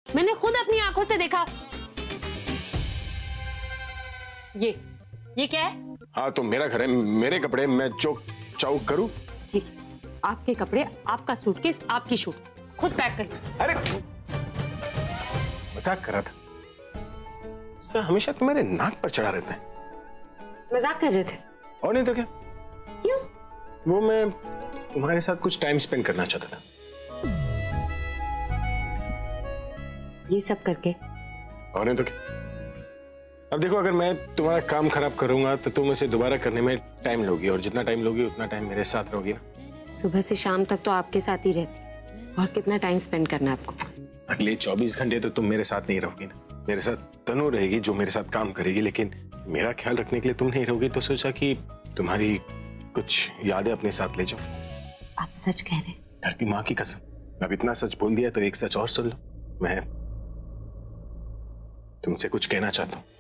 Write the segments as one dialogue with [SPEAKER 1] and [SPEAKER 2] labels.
[SPEAKER 1] मैंने खुद अपनी आंखों से देखा। ये क्या है?
[SPEAKER 2] हाँ तो मेरा घर है, मेरे कपड़े, मैं चौक चाउक करूं?
[SPEAKER 1] ठीक है, आपके कपड़े, आपका सूटकेस, आपकी शूट, खुद पैक कर लो।
[SPEAKER 2] अरे मजाक कर रहा था, उससे हमेशा तुम्हारे नाक पर चढ़ा रहता है।
[SPEAKER 1] मजाक कर रहे थे?
[SPEAKER 2] और नहीं तो क्या।
[SPEAKER 1] क्यों?
[SPEAKER 2] वो मैं तुम्हारे साथ कुछ टाइम स्पेंड करना चाहता था।
[SPEAKER 1] ये सब करके?
[SPEAKER 2] और नहीं तो क्या। अब देखो, अगर मैं तुम्हारा काम खराब करूंगा तो तुम इसे दोबारा करने में टाइम लोगी, और जितना टाइम लोगी उतना टाइम मेरे साथ रहोगी ना।
[SPEAKER 1] सुबह से शाम तक तो आपके साथ ही रहती, और कितना टाइम स्पेंड करना है आपको?
[SPEAKER 2] अगले 24 घंटे तो तुम मेरे साथ नहीं रहोगी ना। मेरे साथ तनु रहेगी जो मेरे साथ काम करेगी, लेकिन मेरा ख्याल रखने के लिए तुम नहीं रहोगी, तो सोचा कि तुम्हारी कुछ यादें अपने साथ ले जाओ।
[SPEAKER 1] आप सच कह रहे हैं?
[SPEAKER 2] धरती माँ की कसम, अब इतना सच बोल दिया तो एक सच और सुन लो। मैं तुमसे कुछ कहना चाहता हूँ।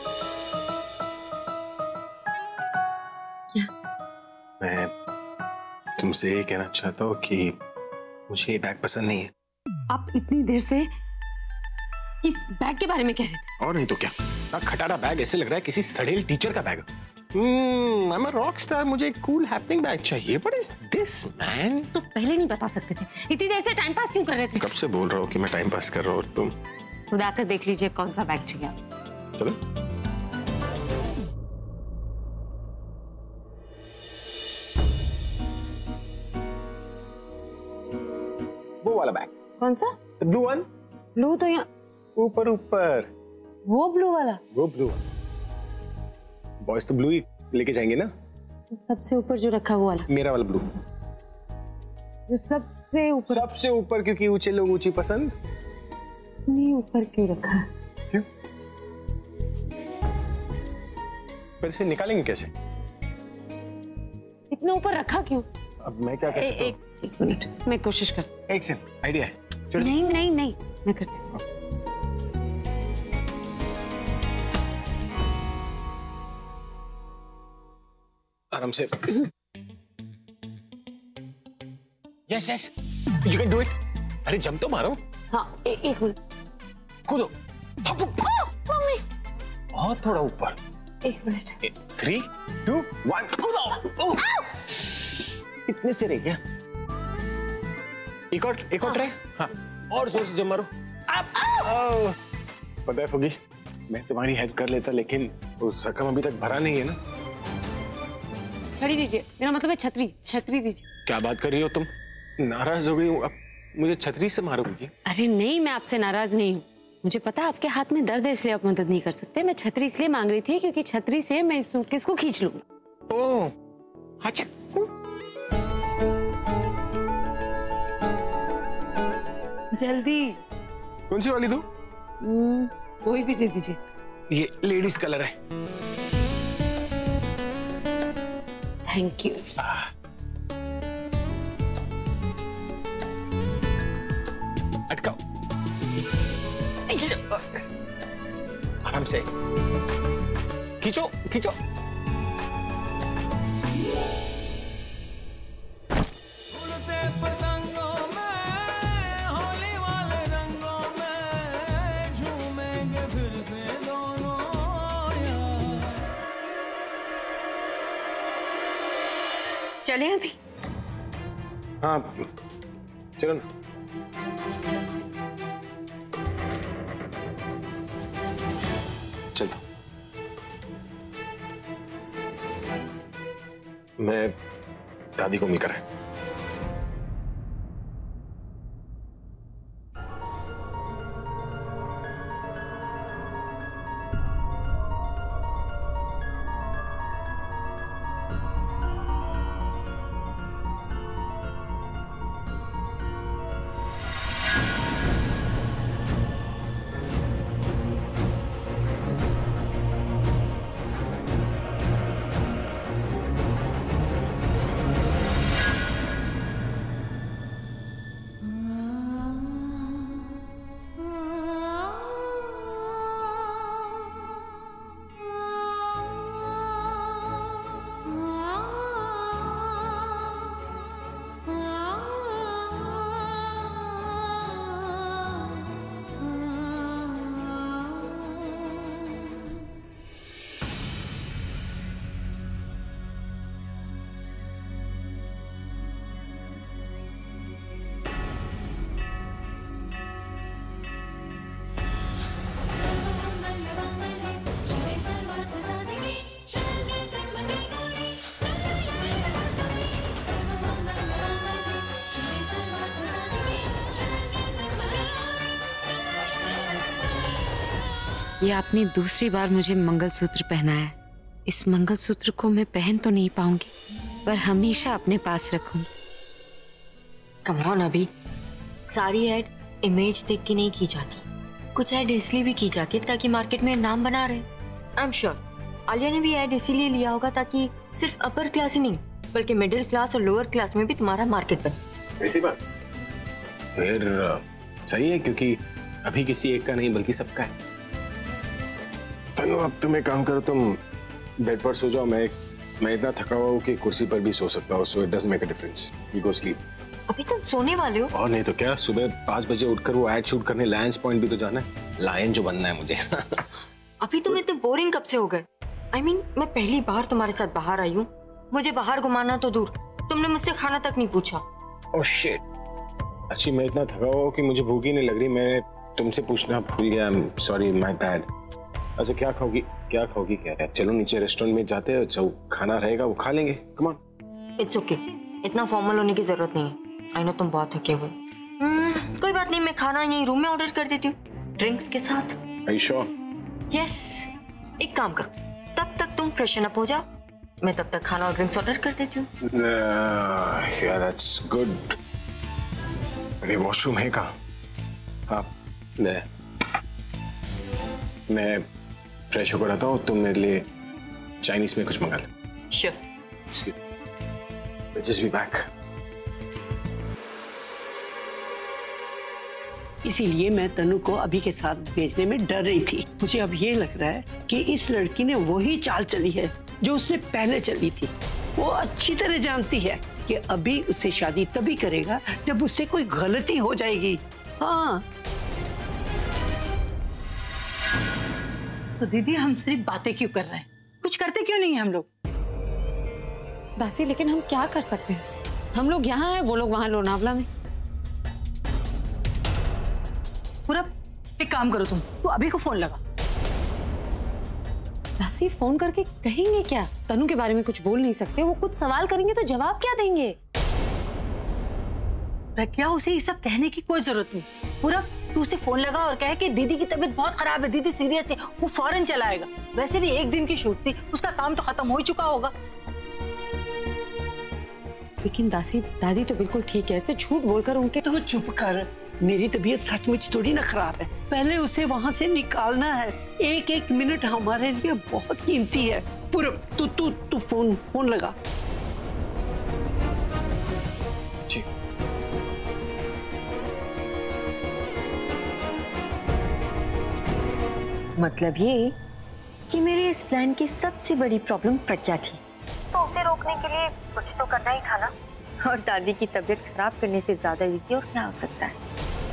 [SPEAKER 1] क्या?
[SPEAKER 2] मैं तुमसे ये कहना चाहता हूँ कि मुझे ये बैग पसंद नहीं है।
[SPEAKER 1] आप इतनी देर से इस बैग के बारे में कह रहे थे?
[SPEAKER 2] और नहीं तो क्या, खटारा बैग, ऐसे लग रहा है किसी सड़ेल टीचर का bag. I am a rock star, मुझे एक कूल हैपनिंग बैग चाहिए। What is this man?
[SPEAKER 1] तो पहले नहीं बता सकते थे? इतनी देर से टाइम पास क्यों कर रहे थे?
[SPEAKER 2] कब से बोल रहा हूँ कि मैं टाइम पास कर रहा हूँ, और तुम
[SPEAKER 1] खुद आकर देख लीजिए कौन सा बैग चाहिए आपको।
[SPEAKER 2] चलो। वो वाला बैग।
[SPEAKER 1] कौन सा?
[SPEAKER 2] Blue one.
[SPEAKER 1] ब्लू तो यहाँ
[SPEAKER 2] ऊपर ऊपर,
[SPEAKER 1] वो ब्लू वाला?
[SPEAKER 2] वो ब्लू। बॉयज तो ब्लू ही लेके जाएंगे ना।
[SPEAKER 1] सबसे ऊपर जो रखा वो वाला?
[SPEAKER 2] मेरा वाला ब्लू।
[SPEAKER 1] जो सबसे ऊपर?
[SPEAKER 2] सबसे ऊपर, क्योंकि ऊंचे लोग ऊंची पसंद।
[SPEAKER 1] नहीं, ऊपर क्यों रखा?
[SPEAKER 2] क्यों? फिर से निकालेंगे कैसे?
[SPEAKER 1] इतना ऊपर रखा क्यों?
[SPEAKER 2] अब मैं क्या कर सकता हूँ?
[SPEAKER 1] एक मिनट, मैं कोशिश करती।
[SPEAKER 2] एक सेकंड, आइडिया है।
[SPEAKER 1] नहीं नहीं नहीं, मैं करती हूँ।
[SPEAKER 2] आराम से। Yes yes, you can do it. अरे जंप तो मारो।
[SPEAKER 1] हाँ, एक मिनट।
[SPEAKER 2] कूदो। बहुत थोड़ा ऊपर।
[SPEAKER 1] एक मिनट।
[SPEAKER 2] 3, 2, 1, कूदो। इतने से रह गया। एक और ट्राई। हाँ, और जोर से जंप मारो। पता है फुगी, मैं तुम्हारी हेल्प कर लेता, लेकिन वो जख्म अभी तक भरा नहीं है ना।
[SPEAKER 1] छड़ी दीजिए, मेरा मतलब है छतरी दीजिए।
[SPEAKER 2] क्या बात कर रही हो तुम? नाराज हो गई हूँ, अब मुझे छतरी से मारोगी?
[SPEAKER 1] अरे नहीं, मैं आपसे नाराज नहीं हूँ। मुझे पता है आपके हाथ में दर्द है, इसलिए आप मदद नहीं कर सकते। मैं छतरी इसलिए मांग रही थी क्योंकि छतरी से मैं इस सूटकेस को खींच लूंगा।
[SPEAKER 2] ओह, अच्छा।
[SPEAKER 1] जल्दी।
[SPEAKER 2] कौन सी वाली दो?
[SPEAKER 1] कोई भी दे दीजिए।
[SPEAKER 2] ये लेडीज कलर है।
[SPEAKER 1] Thank you.
[SPEAKER 2] अटकाओ। आराम से खींचो खींचो।
[SPEAKER 1] चले अभी?
[SPEAKER 2] हाँ चलो ना। चलता मैं दादी को मिलकर है।
[SPEAKER 1] ये आपने दूसरी बार मुझे मंगलसूत्र पहनाया है। इस मंगलसूत्र को मैं पहन तो नहीं पाऊंगी, पर हमेशा अपने पास रखूंगी।
[SPEAKER 3] कम ऑन अभी, सारी ऐड इमेज देख के नहीं की जाती, कुछ ऐड इसलिए भी की जाती है ताकि मार्केट में नाम बना रहे। आई एम श्योर आलिया ने भी ऐड इसीलिए लिया होगा ताकि सिर्फ अपर क्लास ही नहीं बल्कि मिडिल क्लास और लोअर क्लास में भी तुम्हारा मार्केट बने।
[SPEAKER 2] ऐसी बात फिर सही है, क्योंकि अभी किसी एक का नहीं बल्कि सबका है। तनु अब तुम एक काम करो, तुम बेड पर सो जाओ। मैं इतना थका हुआ हूँ कि कुर्सी पर भी सो सकता हूँ, so it doesn't make a difference. You go sleep.
[SPEAKER 3] अभी तुम सोने वाले हो?
[SPEAKER 2] और नहीं तो क्या, सुबह 5 बजे उठकर वो एड शूट करने लायंस पॉइंट भी तो जाना है। लायन जो बनना है मुझे।
[SPEAKER 3] अभी तुम इतने बोरिंग कब से हो गए? I mean, मैं पहली बार तुम्हारे साथ बाहर आई हूँ, मुझे बाहर घुमाना तो दूर, तुमने मुझसे खाना तक नहीं पूछा।
[SPEAKER 2] ओह शिट, अच्छी मैं इतना थका हुआ हूँ कि मुझे भूख ही नहीं लग रही। मैं तुमसे पूछना भूल गया, सॉरी माय बैड। अच्छा क्या खाओगी क्या? चलो नीचे रेस्टोरेंट में जाते हैं, जो खाना रहेगा वो खा लेंगे। Come on.
[SPEAKER 3] इट्स ओके, इतना फॉर्मल होने की जरूरत नहीं है। आई नो तुम बहुत थके हुए। कोई बात नहीं, मैं खाना यहीं रूम में ऑर्डर कर देती हूँ, ड्रिंक्स के साथ।
[SPEAKER 2] Are you sure?
[SPEAKER 3] यस, एक काम करो, तब तक तुम फ्रेशन अप हो जाओ, मैं तब तक खाना और ड्रिंक्स ऑर्डर कर देती हूँ।
[SPEAKER 2] Yeah, that's good. अरे वॉशरूम है कहाँ? आप मैं फ्रेश होकर आता हूँ, तुम मेरे लिए चाइनीज में कुछ मंगा लो।
[SPEAKER 3] श्योर।
[SPEAKER 2] Just be back.
[SPEAKER 4] इसीलिए मैं तनु को अभी के साथ भेजने में डर रही थी। मुझे अब ये लग रहा है कि इस लड़की ने वही चाल चली है जो उसने पहले चली थी। वो अच्छी तरह जानती है कि अभी उससे शादी तभी करेगा जब उससे कोई गलती हो जाएगी। हाँ
[SPEAKER 5] तो दीदी हम सिर्फ बातें क्यों कर रहे हैं, कुछ करते क्यों नहीं है हम लोग?
[SPEAKER 1] दासी लेकिन हम क्या कर सकते हैं? हम लोग यहाँ हैं, वो लोग वहाँ लोनावला में।
[SPEAKER 5] पूरा एक काम करो, तू अभी को फोन लगा।
[SPEAKER 1] दासी फोन करके कहेंगे क्या? तनु के बारे में कुछ बोल नहीं सकते, वो कुछ सवाल करेंगे तो जवाब क्या देंगे?
[SPEAKER 5] प्रज्ञा, उसे ये सब कहने की कोई जरूरत नहीं। पूरा तू उसे फोन लगा और कहे कि दीदी की तबीयत बहुत खराब है, दीदी सीरियस है, वो फौरन चला आएगा। वैसे भी एक दिन की शूट थी, उसका काम तो खत्म हो ही चुका होगा।
[SPEAKER 1] लेकिन दासी, दादी तो बिल्कुल ठीक है, ऐसे झूठ बोलकर उनके।
[SPEAKER 4] तो चुप कर, मेरी तबीयत सचमुच थोड़ी ना खराब है। पहले उसे वहाँ से निकालना है। एक एक मिनट हमारे लिए बहुत कीमती है। पूरब तू फोन लगा।
[SPEAKER 2] जी।
[SPEAKER 3] मतलब ये कि मेरे इस प्लान की सबसे बड़ी प्रॉब्लम प्रज्ञा थी, तो उसे रोकने के लिए कुछ तो करना ही था ना। और दादी की तबीयत खराब करने से ज्यादा इजी और क्या हो सकता है।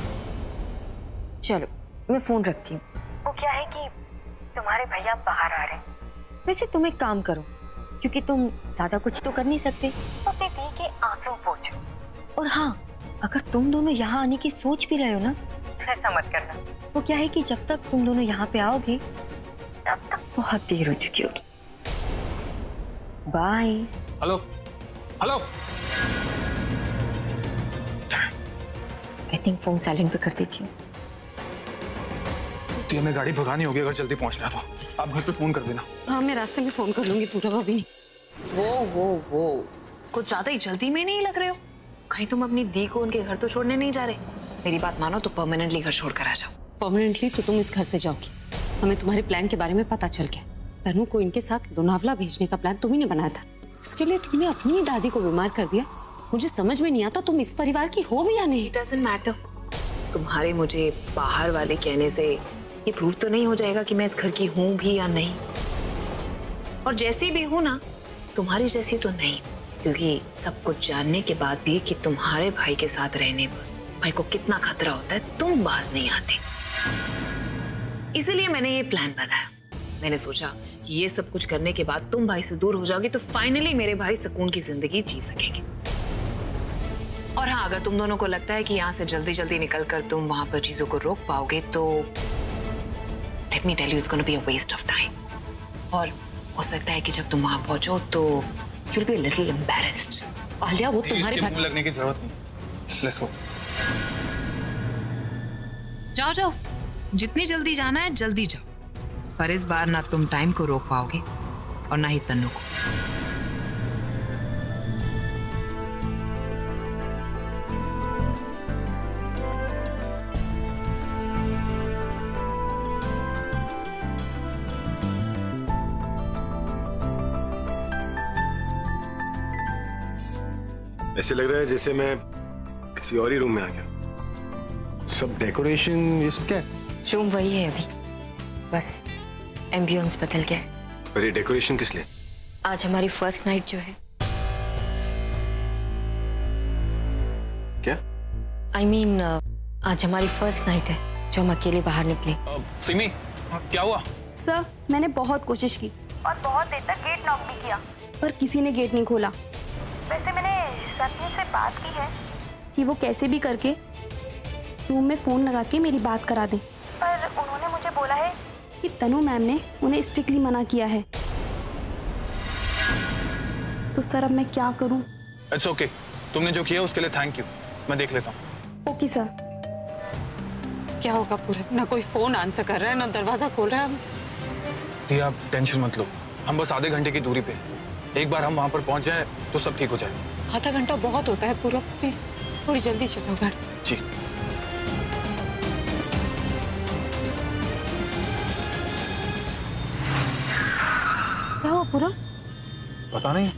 [SPEAKER 3] चलो मैं फोन रखती हूँ। वो क्या है कि तुम्हारे भैया बाहर आ रहे हैं। वैसे तुम एक काम करो, क्योंकि तुम ज्यादा कुछ तो कर नहीं सकते, तो अपनी दी के आंसू पोंछो। और हाँ, अगर तुम दोनों यहाँ आने की सोच भी रहे हो ना, ऐसा मत करना। वो क्या है कि जब तक तुम दोनों यहाँ पे आओगे तब तक बहुत देर हो चुकी होगी। Bye.
[SPEAKER 6] Hello hello.
[SPEAKER 3] I think phone silent पे कर देती हूँ।
[SPEAKER 6] तो हमें गाड़ी भगानी होगी, अगर जल्दी पहुंचना है तो आप घर पे फोन कर देना।
[SPEAKER 1] हाँ, मैं रास्ते में फोन कर लूंगी। पूरा भाभी
[SPEAKER 7] वो कुछ ज्यादा ही जल्दी में नहीं लग रहे हो? कहीं तुम अपनी दी को उनके घर तो छोड़ने नहीं जा रहे? मेरी बात मानो तो परमानेंटली घर छोड़ कर आ जाओ।
[SPEAKER 1] परमानेंटली तो तुम इस घर से जाओगी। हमें तुम्हारे प्लान के बारे में पता चल गया। तनु को इनके साथ लोनावला भेजने का प्लान तुम ही ने बनाया था। उसके लिए तुमने अपनी ही दादी को बीमार कर दिया। मुझे समझ में नहीं आता तुम इस परिवार की हो भी या नहीं।
[SPEAKER 7] It doesn't matter। तुम्हारे मुझे बाहर वाले कहने से ये प्रूव तो नहीं हो जाएगा कि मैं इस घर की हूँ भी या नहीं। और जैसी भी हूँ ना, तुम्हारी जैसी तो नहीं, क्योंकि सब कुछ जानने के बाद भी कि तुम्हारे भाई के साथ रहने पर भाई को कितना खतरा होता है, तुम बाज नहीं आते। इसलिए मैंने ये प्लान बनाया। मैंने सोचा कि ये सब कुछ करने के बाद तुम भाई से दूर हो जाओगी तो फाइनली मेरे भाई सुकून की जिंदगी जी सकेंगे। और हाँ, अगर तुम दोनों को लगता है कि यहाँ से जल्दी जल्दी निकलकर तुम वहां पर चीजों को रोक पाओगे तो let me tell you, it's gonna be a waste of time. और हो सकता है कि जब तुम वहां पहुंचो तो you will be a little embarrassed.
[SPEAKER 1] Alia, वो तुम्हारे भाई।
[SPEAKER 6] मुंह लगने की जरूरत नहीं। Let's go.
[SPEAKER 7] जाओ जाओ, जितनी जल्दी जाना है जल्दी जाओ। पर इस बार ना तुम टाइम को रोक पाओगे और ना ही तन्नू को।
[SPEAKER 2] ऐसे लग रहा है जैसे मैं किसी और ही रूम में आ गया। सब डेकोरेशन ये सब क्या है?
[SPEAKER 3] रूम वही है अभी, बस एम्बियंस बदल गया है।
[SPEAKER 2] पर ये डेकोरेशन किस लिए?
[SPEAKER 3] आज हमारी फर्स्ट नाइट जो है।
[SPEAKER 2] क्या?
[SPEAKER 3] I mean, आज हमारी फर्स्ट नाइट है जो हम अकेले बाहर निकले।
[SPEAKER 6] सिमी, क्या हुआ?
[SPEAKER 8] सर, मैंने बहुत कोशिश की और बहुत देर तक गेट नॉक भी किया, पर किसी ने गेट नहीं खोला। वैसे मैंने सचिन से बात की है कि वो कैसे भी करके रूम में फोन लगा के मेरी बात करा दे, पर उन्होंने मुझे बोला है कि तनु मैम ने उन्हें स्ट्रिक्टली मना किया है। तो सर अब मैं क्या करूं?
[SPEAKER 6] इट्स ओके, तुमने जो किया उसके लिए थैंक यू, मैं देख लेता हूँ।
[SPEAKER 8] Okay sir.
[SPEAKER 1] क्या होगा पूरे? ना कोई फोन आंसर कर रहा है, ना दरवाजा खोल रहा है।
[SPEAKER 6] दिया, आप टेंशन मत लो, हम बस आधे घंटे की दूरी पे, एक बार हम वहां पर पहुंच जाए तो सब ठीक हो जाए।
[SPEAKER 1] आधा घंटा बहुत होता है पूरा, प्लीज थोड़ी जल्दी चलो घर।
[SPEAKER 6] जी।
[SPEAKER 1] क्या हुआ पूरा?
[SPEAKER 6] पता नहीं।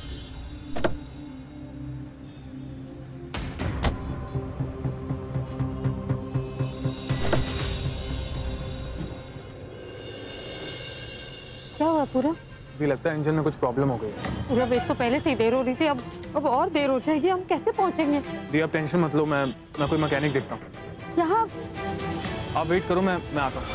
[SPEAKER 1] क्या हुआ पूरा?
[SPEAKER 6] भी लगता है इंजन में कुछ प्रॉब्लम हो गई है।
[SPEAKER 1] पूरा वेट तो पहले से ही देर हो रही थी, अब और देर हो जाएगी। हम कैसे पहुंचेंगे?
[SPEAKER 6] दिया, आप टेंशन मत लो, मैं कोई मैकेनिक देखता हूँ।
[SPEAKER 1] यहाँ
[SPEAKER 6] आप वेट करो, मैं आता हूँ।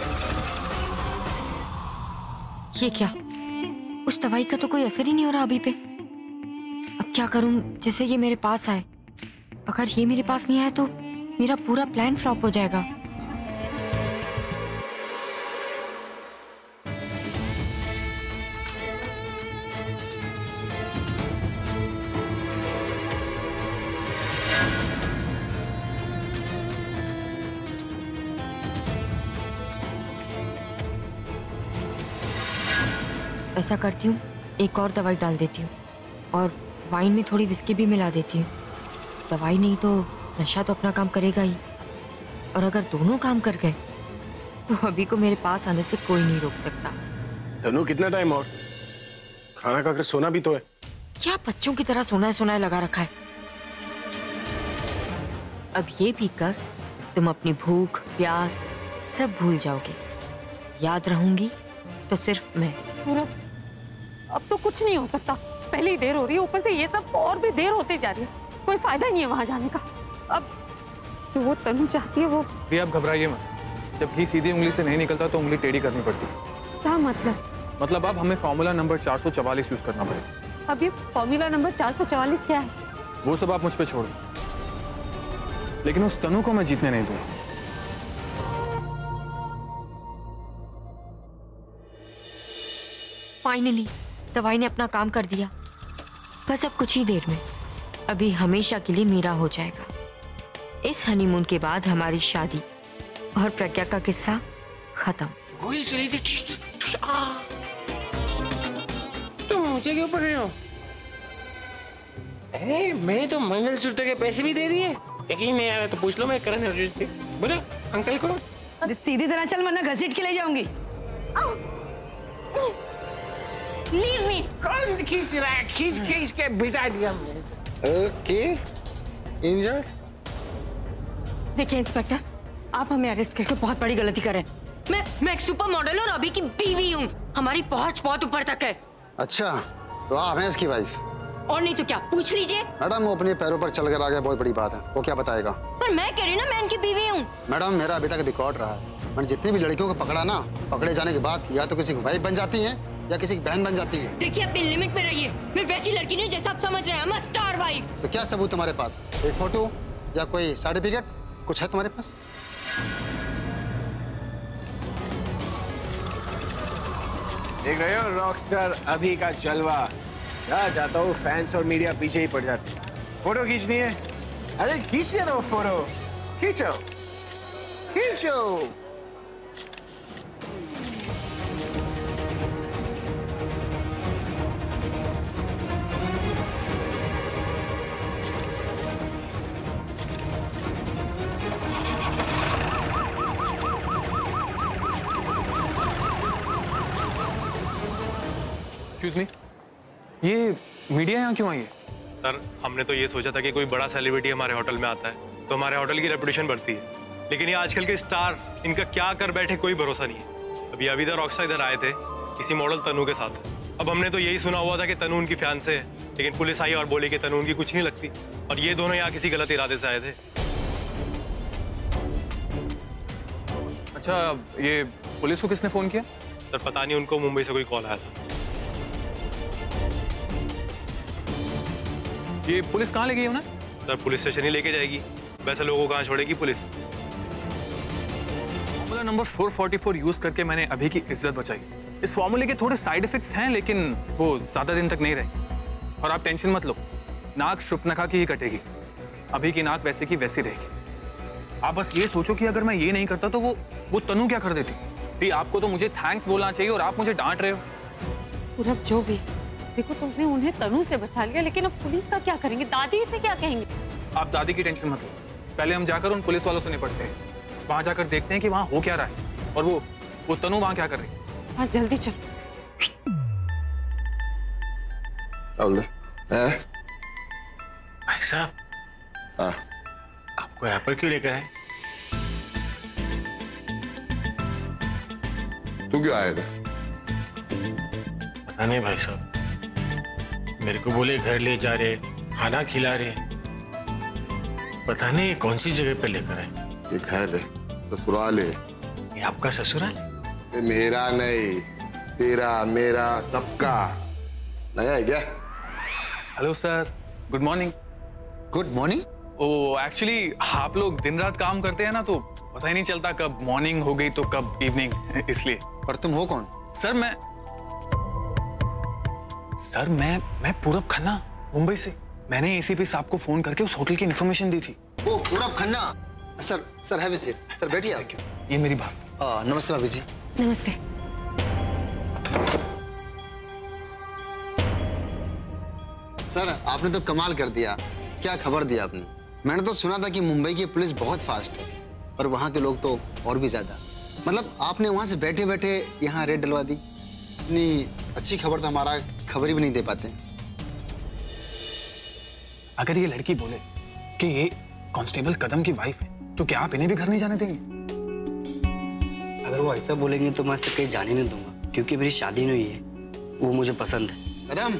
[SPEAKER 3] ये क्या? उस दवाई का तो कोई असर ही नहीं हो रहा अभी पे। अब क्या करूं जिससे ये मेरे पास आए? अगर ये मेरे पास नहीं आए तो मेरा पूरा प्लान फ्लॉप हो जाएगा। ऐसा करती हूँ, एक और दवाई डाल देती हूँ और वाइन में थोड़ी विस्की भी मिला देती हूँ। दवाई नहीं तो नशा तो अपना काम करेगा ही, और अगर दोनों काम कर गए तो अभी को मेरे पास आने से कोई नहीं रोक सकता।
[SPEAKER 2] तनु, कितना टाइम और? खाना खाकर सोना भी तो है।
[SPEAKER 3] क्या बच्चों की तरह सोना लगा रखा है? अब ये पी कर तुम अपनी भूख प्यास सब भूल जाओगे। याद रहूंगी तो सिर्फ मैं।
[SPEAKER 1] पूरा अब तो कुछ नहीं हो सकता, पहले ही देर हो रही है, ऊपर से ये सब और भी देर होते जा रही है। कोई फायदा नहीं है वहां जाने का। अब जो वो तनु चाहती है वो।
[SPEAKER 6] भी आप घबराइए मत, जब घी सीधी उंगली से नहीं निकलता तो उंगली टेढ़ी करनी पड़ती।
[SPEAKER 1] क्या मतलब?
[SPEAKER 6] मतलब अब हमें फॉर्मूला नंबर 444 यूज करना पड़ेगा।
[SPEAKER 1] अब ये फॉर्मूला नंबर 444 क्या है?
[SPEAKER 6] वो सब आप मुझ पे छोड़ दो, लेकिन उस तनु को मैं जीतने नहीं दूंगा।
[SPEAKER 3] फाइनली दवाई ने अपना काम कर दिया। बस अब कुछ ही देर में अभी हमेशा के लिए मेरा हो जाएगा। इस हनीमून के बाद हमारी शादी और प्रज्ञा का किस्सा खत्म।
[SPEAKER 9] गोली चली थी। तुम मुझे क्यों पढ़ रहे हो? अरे मैं तो मंगलसूत्र के पैसे भी दे दिए। यकीन नहीं आ रहा तो पूछ लो मैं करण अर्जुन से। बोलो अंकल को।
[SPEAKER 5] सीधी तरह चल वरना घसीट के ले जाऊंगी।
[SPEAKER 9] Leave me. कौन खींच रहा है? खींच के बिठा दिया मैंने। Okay enjoy.
[SPEAKER 3] देखिए इंस्पेक्टर, आप हमें अरेस्ट करके बहुत बड़ी गलती कर रहे हैं। मैं एक सुपर मॉडल और अभी की बीवी हूँ। हमारी पहुंच बहुत ऊपर तक है।
[SPEAKER 10] अच्छा, तो आप हैं इसकी वाइफ?
[SPEAKER 3] और नहीं तो क्या, पूछ लीजिए।
[SPEAKER 10] मैडम, वो अपने पैरों पर चल कर आ गया, बहुत बड़ी बात है। वो क्या बताएगा?
[SPEAKER 3] पर मैं कह रही हूँ ना, मैं इनकी बीवी हूँ।
[SPEAKER 10] मैडम, मेरा अभी तक रिकॉर्ड रहा है, मैंने जितनी भी लड़कियों को पकड़ा ना, पकड़े जाने के बाद या तो किसी की वाइफ बन जाती है या किसी की बहन बन जाती है।
[SPEAKER 3] देखिए अपनी लिमिट में रहिए। मैं वैसी लड़की नहीं जैसा आप समझ रहे हैं। मैं स्टार वाइफ।
[SPEAKER 10] तो क्या सबूत तुम्हारे पास? एक फोटो या कोई सर्टिफिकेट कुछ है तुम्हारे पास?
[SPEAKER 2] देख रहे हो रॉकस्टार अभी का जलवा। क्या चाहता हूँ, फैंस और मीडिया पीछे ही पड़ जाते हैं। फोटो खींचनी है? अरे खींचने दो फोटो, खींचो खींचो।
[SPEAKER 6] एक्सक्यूज मी, ये मीडिया यहाँ क्यों आई है?
[SPEAKER 11] सर हमने तो ये सोचा था कि कोई बड़ा सेलिब्रिटी हमारे होटल में आता है तो हमारे होटल की रेपुटेशन बढ़ती है, लेकिन ये आजकल के स्टार, इनका क्या कर बैठे कोई भरोसा नहीं है। अभी तो रॉकस्टार इधर आए थे किसी मॉडल तनु के साथ। अब हमने तो यही सुना हुआ था कि तनु उनकी फियांसे है, लेकिन पुलिस आई और बोली कि तनु उनकी कुछ नहीं लगती और ये दोनों यहाँ किसी गलत इरादे से आए थे।
[SPEAKER 6] अच्छा, ये पुलिस को किसने फोन किया?
[SPEAKER 11] सर पता नहीं, उनको मुंबई से कोई कॉल आया था।
[SPEAKER 6] ये पुलिस कहाँ ले गई उन्हें?
[SPEAKER 11] सर पुलिस स्टेशन ही लेके जाएगी, वैसे लोगों को कहाँ छोड़ेगी पुलिस।
[SPEAKER 6] फॉर्मूला नंबर 444 यूज करके मैंने अभी की इज्जत बचाई। इस फॉर्मूले के थोड़े साइड इफेक्ट्स हैं, लेकिन वो ज्यादा दिन तक नहीं रहे। और आप टेंशन मत लो, नाक शुपनखा की ही कटेगी। अभी की नाक वैसे की वैसी रहेगी। आप बस ये सोचो कि अगर मैं ये नहीं करता तो वो तनु क्या कर देती। भी आपको तो मुझे थैंक्स बोलना चाहिए और आप मुझे डांट रहे हो।
[SPEAKER 1] पूरब जो भी देखो, तुमने उन्हें तनु से बचा लिया, लेकिन अब पुलिस का क्या करेंगे? दादी से क्या कहेंगे?
[SPEAKER 6] आप दादी की टेंशन मत लो, पहले हम जाकर उन पुलिस वालों से निपटते हैं। वहां जाकर देखते हैं कि वहां हो क्या रहा है और वो तनु वहां क्या कर रही है।
[SPEAKER 1] हाँ जल्दी चलो।
[SPEAKER 2] भाई साहब, आपको यहाँ पर क्यों लेकर आए?
[SPEAKER 12] तू क्यों आया था?
[SPEAKER 2] पता नहीं भाई साहब, मेरे को बोले घर ले जा रहे, खाना खिला रहे, पता नहीं कौन सी जगह पे लेकर आए।
[SPEAKER 12] ये घर है, ससुराल है।
[SPEAKER 2] ये आपका ससुराल?
[SPEAKER 12] ये मेरा नहीं, तेरा मेरा सबका। नया है क्या?
[SPEAKER 6] Hello sir, good morning.
[SPEAKER 10] Good morning.
[SPEAKER 6] Oh actually आप लोग दिन रात काम करते हैं ना, तो पता ही नहीं चलता कब मॉर्निंग हो गई तो कब इवनिंग, इसलिए।
[SPEAKER 10] पर तुम हो कौन?
[SPEAKER 6] सर मैं पूरब खन्ना, मुंबई से। मैंने एसीपी साहब को फोन करके उस होटल की इन्फॉर्मेशन दी थी।
[SPEAKER 10] ओ Purab Khanna. Sir have a seat. Sir बैठिए आप।
[SPEAKER 6] ये मेरी बात।
[SPEAKER 10] नमस्ते भाभी जी।
[SPEAKER 1] नमस्ते।
[SPEAKER 10] सर आपने तो कमाल कर दिया, क्या खबर दिया आपने। मैंने तो सुना था कि मुंबई की पुलिस बहुत फास्ट है और वहाँ के लोग तो और भी ज्यादा। मतलब आपने वहाँ से बैठे बैठे यहाँ रेड डलवा दी। इतनी अच्छी खबर तो हमारा खबर ही भी नहीं दे पाते।
[SPEAKER 6] अगर ये लड़की बोले कि ये कांस्टेबल कदम की वाइफ है, तो क्या आप इन्हें भी घर नहीं जाने देंगे?
[SPEAKER 13] अगर वो ऐसा बोलेंगे तो मैं इसे कहीं जाने नहीं दूंगा, क्योंकि मेरी शादी नहीं हुई है, वो मुझे पसंद है।
[SPEAKER 10] कदम।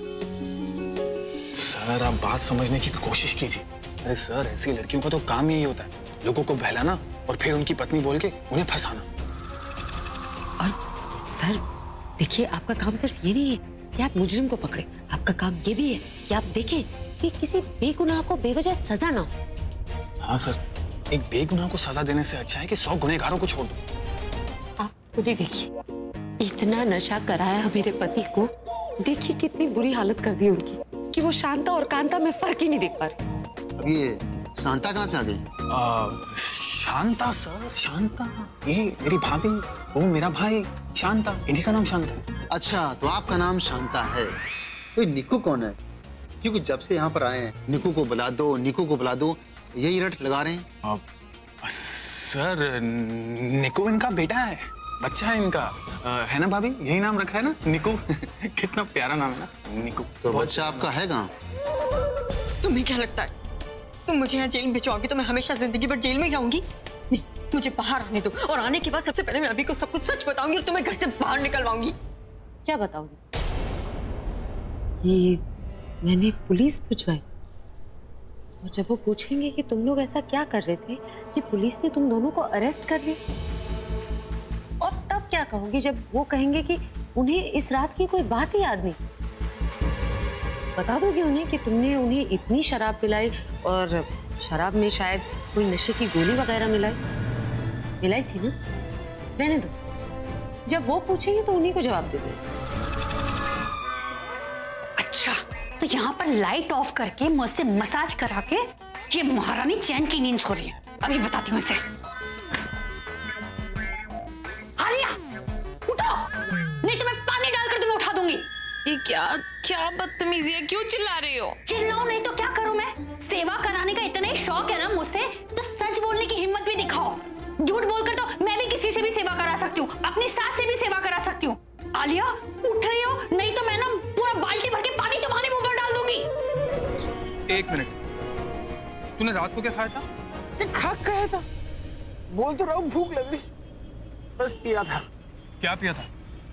[SPEAKER 6] सर आप बात समझने की कोशिश कीजिए। अरे सर, ऐसी लड़कियों का तो काम यही होता है, लोगों को बहलाना और फिर उनकी पत्नी बोल के उन्हें फंसाना।
[SPEAKER 1] और सर देखिए, आपका काम सिर्फ ये नहीं है कि आप मुजरिम को पकड़े, आपका काम ये भी है कि आप देखें कि किसी बेगुनाह को बेवजह सजा ना हो।
[SPEAKER 6] हाँ सर, एक बेगुनाह को सजा देने से अच्छा है कि 100 गुनहगारों को छोड़ दो।
[SPEAKER 1] आप खुद ही देखिए, इतना नशा कराया मेरे पति को, देखिए कितनी बुरी हालत कर दी उनकी कि वो शांता और कांता में फर्क ही नहीं देख पा रही।
[SPEAKER 10] अब ये शांता कहाँ से आ गई?
[SPEAKER 6] शांता सर, शांता ये मेरी भाभी, वो मेरा भाई शांता, इन्हीं का नाम शांता है।
[SPEAKER 10] अच्छा, तो आपका नाम शांता है। तो निकू कौन है? क्योंकि जब से यहाँ पर आए हैं निकू को बुला दो, निकू को बुला दो, यही रट लगा रहे हैं।
[SPEAKER 6] सर निकू इनका बेटा है, बच्चा है इनका, है ना भाभी? यही नाम रखा है ना, निकू। कितना प्यारा नाम है ना, निकू।
[SPEAKER 10] तो बच्चा आपका है कहाँ?
[SPEAKER 14] तुम्हें क्या लगता है तुम मुझे यहाँ जेल में भिजवाओगी तो मैं हमेशा जिंदगी भर जेल में रहूंगी? नहीं, मुझे बाहर आने दो, और आने के बाद सबसे पहले मैं अभी को सब कुछ सच बताऊंगी और तुम्हें घर से बाहर निकलवाऊंगी।
[SPEAKER 1] क्या बताओगी? ये मैंने पुलिस भिजवाई, और जब वो पूछेंगे कि तुम लोग ऐसा क्या कर रहे थे कि पुलिस ने तुम दोनों को अरेस्ट कर लिया, और तब क्या कहोगी जब वो कहेंगे कि उन्हें इस रात की कोई बात ही याद नहीं? बता दोगे उन्हें कि तुमने उन्हें इतनी शराब पिलाई, और शराब में शायद कोई नशे की गोली वगैरह मिलाई थी ना? रहने दो, जब वो पूछेंगे तो उन्हीं को जवाब दे दो।
[SPEAKER 15] अच्छा, तो यहाँ पर लाइट ऑफ करके मुझसे मसाज करा के ये महारानी चैन की नींद सो रही है। अभी बताती हूँ इसे। आलिया, उठो, नहीं तो मैं पानी डालकर तुम्हें उठा दूंगी।
[SPEAKER 7] ये क्या बदतमीजी है, क्यों चिल्ला रही हो?
[SPEAKER 15] चिल्लाओ नहीं तो क्या करूं मैं? सेवा कराने का इतना ही शौक है ना मुझसे, तो सच बोलने की हिम्मत भी दिखाओ। झूठ बोलकर तो मैं भी किसी से भी सेवा करा सकती हूँ, अपनी सास से भी सेवा करा सकती हूँ। आलिया उठ रही हो, नहीं तो मैं ना
[SPEAKER 6] रात को क्या खाया था?
[SPEAKER 9] खा खाया था, बोल तो रहा हूँ, भूख लग रही, बस पिया था।
[SPEAKER 6] क्या पिया था?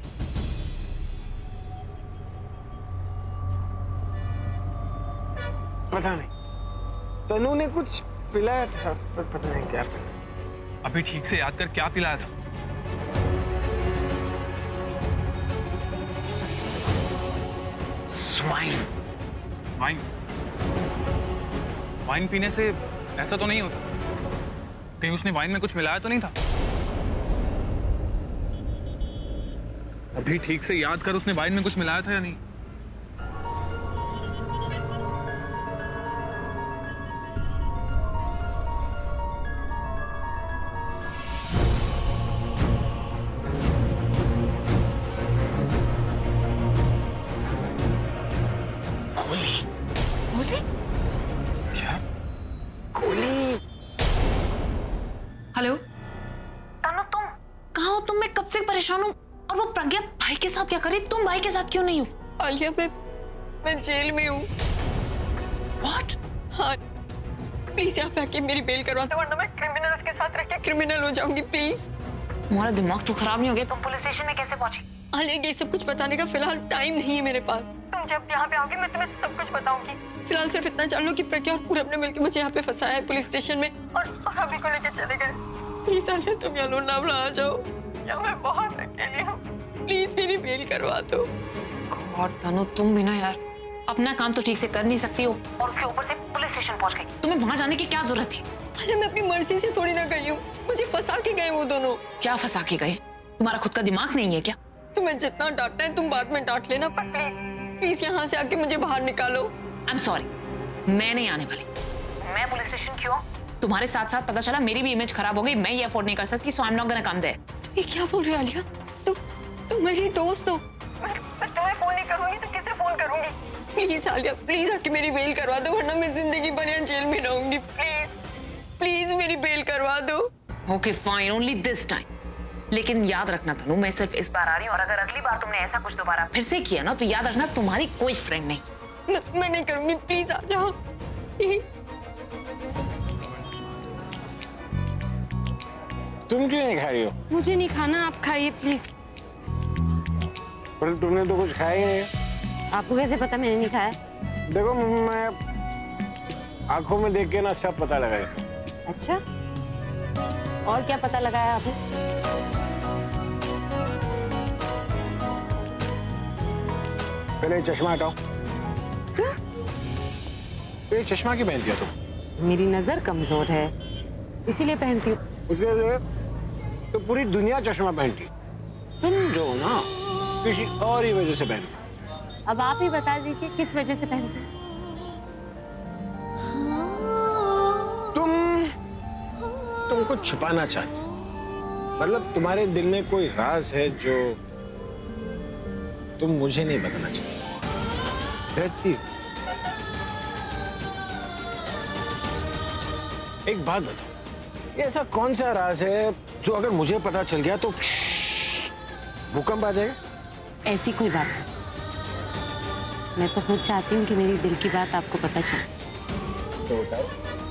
[SPEAKER 9] पता नहीं, तनु ने कुछ पिलाया था, पर पता नहीं क्या पिलाया।
[SPEAKER 6] अभी ठीक से याद कर, क्या पिलाया था?
[SPEAKER 9] वाइन।
[SPEAKER 6] वाइन? वाइन पीने से ऐसा तो नहीं होता? कहीं उसने वाइन में कुछ मिलाया तो नहीं था? अभी ठीक से याद कर, उसने वाइन में कुछ मिलाया था या नहीं?
[SPEAKER 7] हेलो तनु, तुम कहाँ हो? तुम, मैं कब से परेशान हूँ। और वो प्रज्ञा भाई के साथ क्या कर रही? तुम भाई के साथ क्यों नहीं हो?
[SPEAKER 14] आलिया, मैं जेल में हूँ।
[SPEAKER 7] What?
[SPEAKER 14] हाँ, प्लीज यहाँ पे आके मेरी बेल करवा दो, वरना मैं क्रिमिनल्स के साथ रह के क्रिमिनल हो जाऊंगी। प्लीज।
[SPEAKER 7] तुम्हारा दिमाग तो खराब नहीं हो गया? तुम पुलिस स्टेशन में कैसे पहुंची?
[SPEAKER 14] आलिया, ये सब कुछ बताने का फिलहाल टाइम नहीं है मेरे पास। तुम जब यहाँ पे आओगी मैं तुम्हें सब कुछ बताऊंगी। फिलहाल सिर्फ इतना जान लो कि प्रज्ञा और पूरब ने मिलकर मुझे यहाँ पे फंसाया है पुलिस स्टेशन में, और अभी को लेकर चले गए। प्लीज आलिया, तुम यहाँ लोनावला आ जाओ, यहाँ मैं बहुत अकेली हूँ। प्लीज मेरी बेल करवा दो।
[SPEAKER 7] गॉड तनु, तुम भी ना यार अपना काम तो ठीक से कर नहीं सकती हो, और उसके ऊपर से पुलिस स्टेशन पहुंच गई। तुम्हें वहां जाने की क्या जरूरत थी?
[SPEAKER 14] अरे मैं अपनी मर्जी से थोड़ी ना गई हूँ, मुझे फंसा के गए वो दोनों।
[SPEAKER 7] क्या फंसा के गए? तुम्हारा खुद का दिमाग नहीं है क्या?
[SPEAKER 14] तुम्हें जितना डांटना है तुम बाद में डांट लेना, पर प्लीज यहाँ से आके मुझे बाहर निकालो।
[SPEAKER 7] आई एम सॉरी, मैं नहीं आने वाली। मैं पुलिस स्टेशन क्यों? तुम्हारे साथ साथ पता चला मेरी भी इमेज खराब हो गई, मैं ये अफोर्ड नहीं कर सकती, so I am not gonna come there.
[SPEAKER 14] तुम ये क्या बोल रही हो आलिया? तुम मेरी दोस्त हो। मैं तुम्हें फोन नहीं करूंगी तो किसे फोन करूंगी? प्लीज आलिया, प्लीज आके मेरी बेल करवा दो, वरना मैं जिंदगी भर यहाँ जेल में रहूंगी। प्लीज मेरी बेल करवा दो।
[SPEAKER 7] Okay fine, only this time. लेकिन याद रखना तनु, मैं सिर्फ इस बार आ रही हूँ, और अगर अगली बार तुमने ऐसा कुछ दोबारा फिर से किया ना, तो याद रखना तुम्हारी कोई फ्रेंड नहीं।
[SPEAKER 14] मैं नहीं करूंगी, प्लीज आ जाओ प्लीज।
[SPEAKER 9] तुम क्यों नहीं खा रही हो?
[SPEAKER 1] मुझे नहीं खाना, आप खाइए प्लीज।
[SPEAKER 9] पर तुमने तो कुछ खाया ही नहीं।
[SPEAKER 1] आपको कैसे पता मैंने नहीं खाया?
[SPEAKER 9] देखो, मैं आंखों में देख के ना सब पता लगाया।
[SPEAKER 1] अच्छा, और क्या पता लगाया आपने?
[SPEAKER 9] पहले चश्मा हटाओ।
[SPEAKER 1] क्या?
[SPEAKER 9] ये चश्मा क्यों पहनती हो तुम?
[SPEAKER 1] मेरी नजर कमजोर है, इसीलिए पहनती हूँ।
[SPEAKER 9] उसके लिए तो पूरी दुनिया चश्मा पहनती, तुम जो हो ना किसी और ही वजह से पहनती।
[SPEAKER 1] अब आप ही बता दीजिए किस वजह से पहनती हैं?
[SPEAKER 9] तुम कुछ छुपाना चाहती, मतलब तुम्हारे दिल में कोई राज है जो तुम मुझे नहीं बताना चाहती। डरती। एक बात बताओ, ये ऐसा कौन सा राज है जो अगर मुझे पता चल गया तो भूकंप आ जाएगा?
[SPEAKER 1] ऐसी कोई बात नहीं। मैं तो खुद चाहती हूँ कि मेरी दिल की बात आपको पता चले।
[SPEAKER 9] तो बताओ।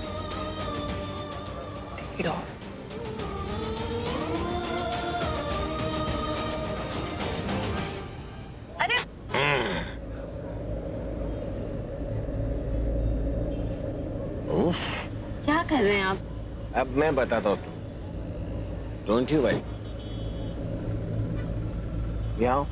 [SPEAKER 7] अरे
[SPEAKER 1] क्या कर रहे हैं आप?
[SPEAKER 9] अब मैं बताता हूँ, डोंट यू वरी। यहाँ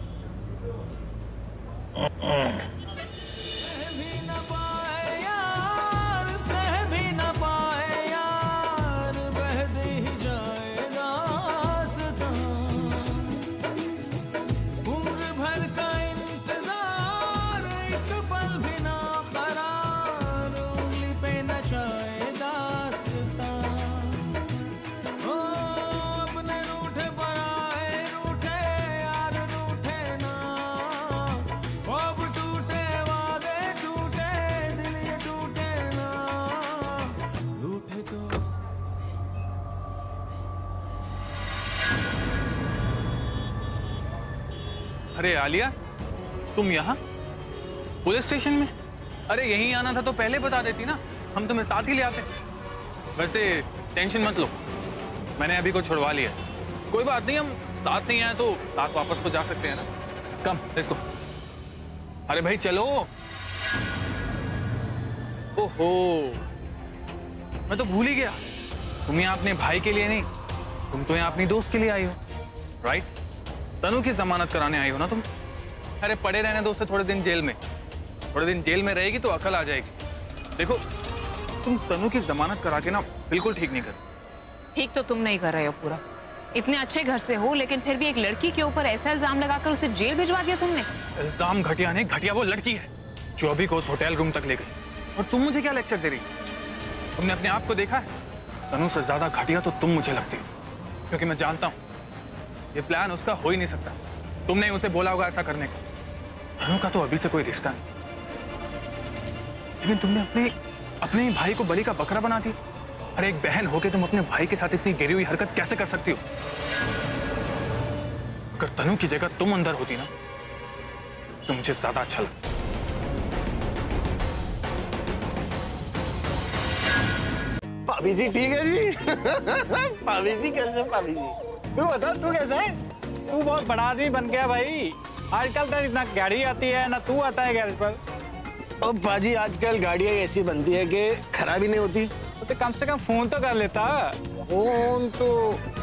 [SPEAKER 6] अरे आलिया, तुम यहाँ पुलिस स्टेशन में? अरे यहीं आना था तो पहले बता देती ना, हम तुम्हें साथ ही ले आते। वैसे टेंशन मत लो, मैंने अभी को छुड़वा लिया। कोई बात नहीं, हम साथ नहीं आए तो साथ वापस तो जा सकते हैं ना। Come let's go. अरे भाई चलो। ओहो, मैं तो भूल ही गया, तुम यहाँ अपने भाई के लिए नहीं, तुम तो यहाँ अपनी दोस्त के लिए आई हो, राइट? तनु की जमानत कराने आई हो ना तुम? अरे पड़े रहने दो उसे थोड़े दिन जेल में, थोड़े दिन जेल में रहेगी तो अकल आ जाएगी। देखो तुम तनु की जमानत करा के ना बिल्कुल ठीक नहीं कर।
[SPEAKER 7] ठीक तो तुम नहीं कर रहे हो पूरा। इतने अच्छे घर से हो लेकिन फिर भी एक लड़की के ऊपर ऐसा इल्जाम लगाकर उसे जेल भिजवा दिया तुमने।
[SPEAKER 6] इल्जाम घटिया नहीं, घटिया वो लड़की है जो अभी को उस होटल रूम तक ले गई। और तुम मुझे क्या लेक्चर दे रही? तुमने अपने आप को देखा है? तनु से ज्यादा घटिया तो तुम मुझे लगती हो, क्योंकि मैं जानता हूं ये प्लान उसका हो ही नहीं सकता। तुमने उसे बोला होगा ऐसा करने का। तनु का तो अभी से कोई रिश्ता नहीं, लेकिन तुमने अपने ही भाई को बलि का बकरा बना दिया। अरे एक बहन होके तुम अपने भाई के साथ इतनी गिरी हुई हरकत कैसे कर सकती हो? अगर तनु की जगह तुम अंदर होती ना तो मुझे ज्यादा अच्छा लगता।
[SPEAKER 9] भाभी जी ठीक है जी। भाभी जी कैसे? भाभी जी तू बता, तू कैसा है?
[SPEAKER 16] तू बहुत बड़ा आदमी बन गया भाई। आजकल तो ना गाड़ी आती है ना तू आता है गैरेज पर।
[SPEAKER 9] अब बाजी आजकल गाड़ियां ऐसी बनती है कि खराब ही नहीं होती।
[SPEAKER 16] तो कम से कम फोन तो कर लेता।
[SPEAKER 9] फोन तो